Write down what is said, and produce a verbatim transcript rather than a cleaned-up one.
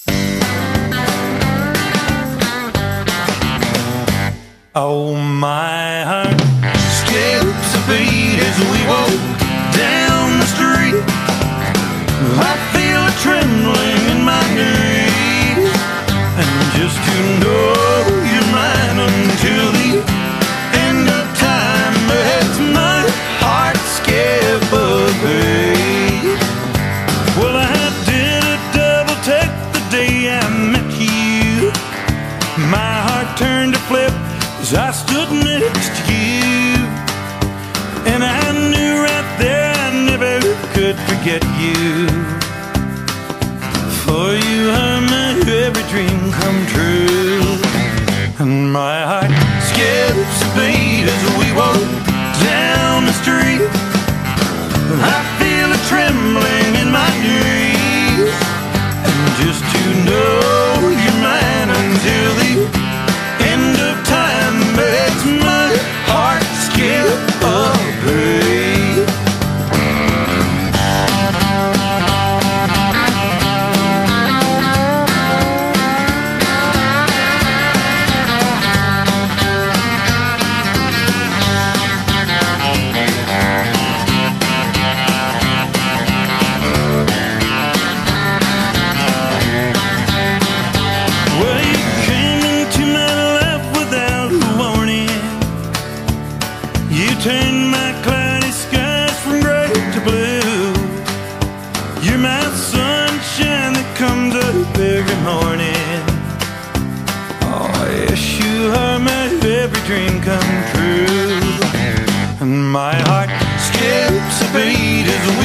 Oh, my heart skips a beat as we walk down the street. I feel a trembling in my knees, and just to know you're mine until the end of time makes my heart skip a beat. Well, I did a double take the day I met you. My heart turned to flip as I stood next to you, and I knew right there I never could forget you. For you are my every dream come true. And my heart skips a beat as we walk down the street. I feel a trembling in my knees, and just to know you're mine until the end of time makes my heart skip a beat. Well, you came into my life without warning. You turned my cloudy skies from gray to blue. You're my sunshine that comes up every morning. Oh, yes, you are my every dream come true. And my heart skips a beat as